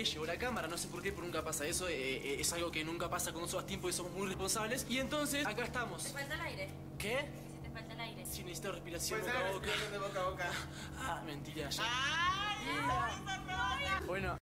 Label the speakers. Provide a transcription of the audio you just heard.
Speaker 1: Llevo la cámara, no sé por qué, pero nunca pasa eso. Es algo que nunca pasa con nosotros a tiempo y somos muy responsables. Y entonces, acá estamos.
Speaker 2: ¿Te falta el aire?
Speaker 1: ¿Qué?
Speaker 2: Si te falta el aire.
Speaker 1: Sí, necesito respiración
Speaker 3: Pues
Speaker 1: boca a
Speaker 3: ahora
Speaker 1: boca.
Speaker 3: respiración de boca a boca.
Speaker 1: Ah, mentira, ya.
Speaker 3: ¡Ay!
Speaker 1: Bueno.